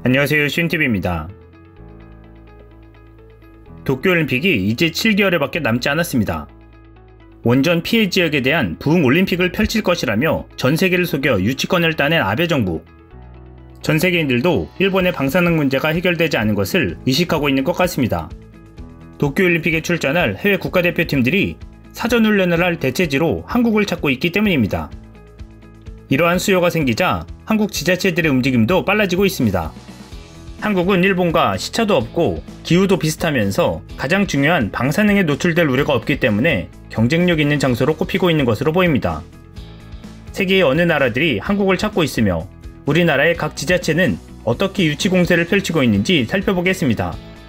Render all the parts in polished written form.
안녕하세요, 시윤TV입니다. 도쿄올림픽이 이제 7개월에 밖에 남지 않았습니다. 원전 피해 지역에 대한 부흥올림픽을 펼칠 것이라며 전세계를 속여 유치권을 따낸 아베 정부. 전세계인들도 일본의 방사능 문제가 해결되지 않은 것을 의식하고 있는 것 같습니다. 도쿄올림픽에 출전할 해외 국가대표팀들이 사전훈련을 할 대체지로 한국을 찾고 있기 때문입니다. 이러한 수요가 생기자 한국 지자체들의 움직임도 빨라지고 있습니다. 한국은 일본과 시차도 없고 기후도 비슷하면서 가장 중요한 방사능에 노출될 우려가 없기 때문에 경쟁력 있는 장소로 꼽히고 있는 것으로 보입니다. 세계의 어느 나라들이 한국을 찾고 있으며 우리나라의 각 지자체는 어떻게 유치 공세를 펼치고 있는지 살펴보겠습니다.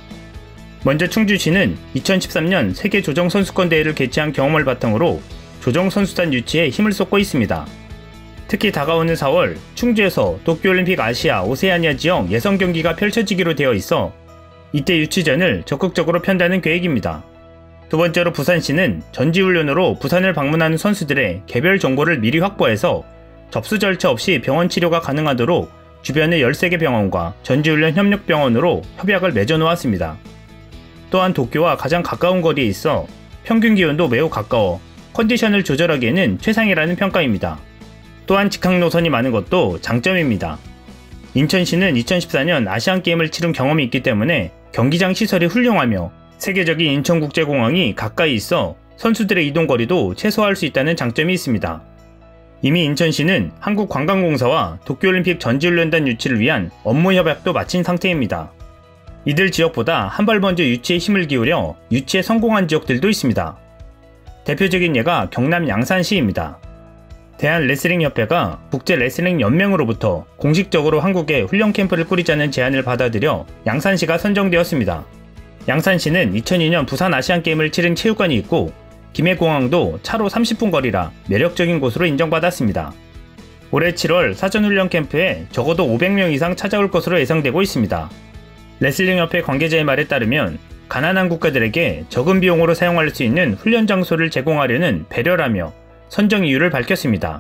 먼저 충주시는 2013년 세계조정선수권대회를 개최한 경험을 바탕으로 조정선수단 유치에 힘을 쏟고 있습니다. 특히 다가오는 4월 충주에서 도쿄올림픽 아시아 오세아니아 지역 예선 경기가 펼쳐지기로 되어 있어 이때 유치전을 적극적으로 편다는 계획입니다. 두 번째로 부산시는 전지훈련으로 부산을 방문하는 선수들의 개별 정보를 미리 확보해서 접수 절차 없이 병원 치료가 가능하도록 주변의 13개 병원과 전지훈련 협력병원으로 협약을 맺어 놓았습니다. 또한 도쿄와 가장 가까운 거리에 있어 평균 기온도 매우 가까워 컨디션을 조절하기에는 최상이라는 평가입니다. 또한 직항 노선이 많은 것도 장점입니다. 인천시는 2014년 아시안게임을 치른 경험이 있기 때문에 경기장 시설이 훌륭하며 세계적인 인천국제공항이 가까이 있어 선수들의 이동거리도 최소화할 수 있다는 장점이 있습니다. 이미 인천시는 한국관광공사와 도쿄올림픽 전지훈련단 유치를 위한 업무 협약도 마친 상태입니다. 이들 지역보다 한 발 먼저 유치에 힘을 기울여 유치에 성공한 지역들도 있습니다. 대표적인 예가 경남 양산시입니다. 대한레슬링협회가 국제레슬링연맹으로부터 공식적으로 한국에 훈련 캠프를 꾸리자는 제안을 받아들여 양산시가 선정되었습니다. 양산시는 2002년 부산 아시안게임을 치른 체육관이 있고 김해공항도 차로 30분 거리라 매력적인 곳으로 인정받았습니다. 올해 7월 사전훈련 캠프에 적어도 500명 이상 찾아올 것으로 예상되고 있습니다. 레슬링협회 관계자의 말에 따르면 가난한 국가들에게 적은 비용으로 사용할 수 있는 훈련 장소를 제공하려는 배려라며 선정 이유를 밝혔습니다.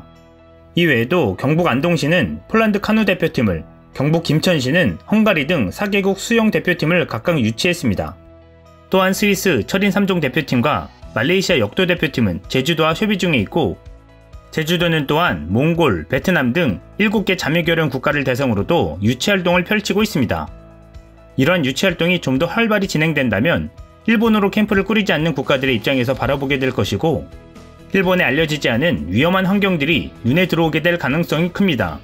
이외에도 경북 안동시는 폴란드 카누 대표팀을, 경북 김천시는 헝가리 등 4개국 수영 대표팀을 각각 유치했습니다. 또한 스위스 철인 3종 대표팀과 말레이시아 역도 대표팀은 제주도와 협의 중에 있고 제주도는 또한 몽골, 베트남 등 7개 자매결연 국가를 대상으로도 유치활동을 펼치고 있습니다. 이러한 유치활동이 좀 더 활발히 진행된다면 일본으로 캠프를 꾸리지 않는 국가들의 입장에서 바라보게 될 것이고 일본에 알려지지 않은 위험한 환경들이 눈에 들어오게 될 가능성이 큽니다.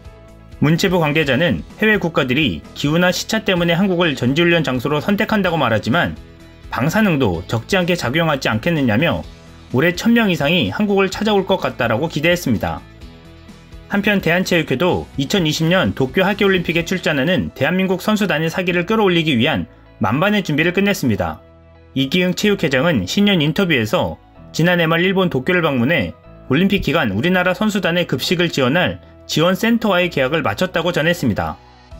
문체부 관계자는 해외 국가들이 기후나 시차 때문에 한국을 전지훈련 장소로 선택한다고 말하지만 방사능도 적지 않게 작용하지 않겠느냐며 올해 1000명 이상이 한국을 찾아올 것 같다라고 기대했습니다. 한편 대한체육회도 2020년 도쿄 하계올림픽에 출전하는 대한민국 선수단의 사기를 끌어올리기 위한 만반의 준비를 끝냈습니다. 이기흥 체육회장은 신년 인터뷰에서 지난해 말 일본 도쿄를 방문해 올림픽 기간 우리나라 선수단의 급식을 지원할 지원센터와의 계약을 마쳤다고 전했습니다.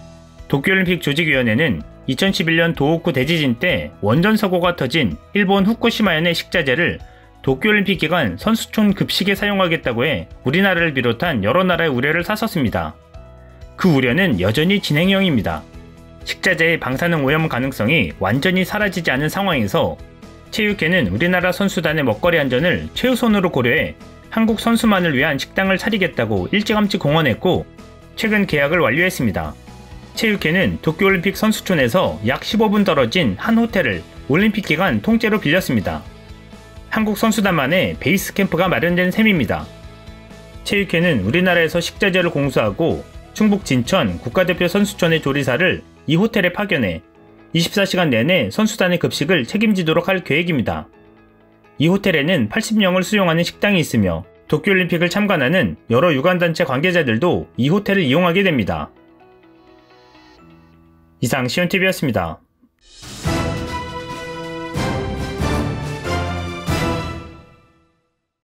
도쿄올림픽 조직위원회는 2011년 도호쿠 대지진 때 원전 사고가 터진 일본 후쿠시마현의 식자재를 도쿄올림픽 기간 선수촌 급식에 사용하겠다고 해 우리나라를 비롯한 여러 나라의 우려를 샀었습니다. 그 우려는 여전히 진행형입니다. 식자재의 방사능 오염 가능성이 완전히 사라지지 않은 상황에서 체육회는 우리나라 선수단의 먹거리 안전을 최우선으로 고려해 한국 선수만을 위한 식당을 차리겠다고 일찌감치 공언했고 최근 계약을 완료했습니다. 체육회는 도쿄올림픽 선수촌에서 약 15분 떨어진 한 호텔을 올림픽 기간 통째로 빌렸습니다. 한국 선수단만의 베이스 캠프가 마련된 셈입니다. 체육회는 우리나라에서 식자재를 공수하고 충북 진천 국가대표 선수촌의 조리사를 이 호텔에 파견해 24시간 내내 선수단의 급식을 책임지도록 할 계획입니다. 이 호텔에는 80명을 수용하는 식당이 있으며 도쿄올림픽을 참관하는 여러 유관단체 관계자들도 이 호텔을 이용하게 됩니다. 이상 시윤TV였습니다.